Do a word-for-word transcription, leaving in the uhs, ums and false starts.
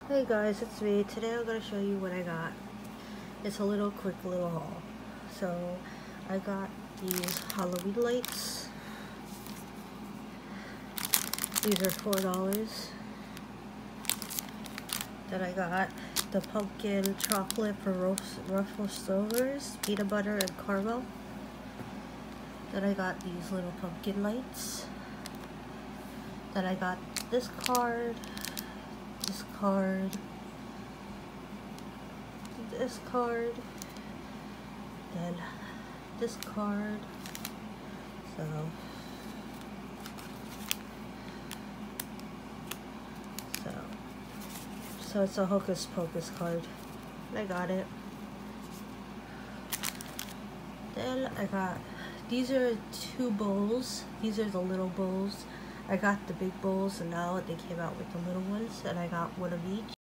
Hey guys, it's me. Today I'm going to show you what I got. It's a little quick little haul. So I got these Halloween lights. These are four dollars. Then I got the pumpkin chocolate for Ruffles Silvers, peanut butter and caramel. Then I got these little pumpkin lights. Then I got this card, this card, this card, then this card. So, so, so it's a Hocus Pocus card. I got it. Then I got, these are two bowls. These are the little bowls. I got the big bowls and now they came out with the little ones, and I got one of each.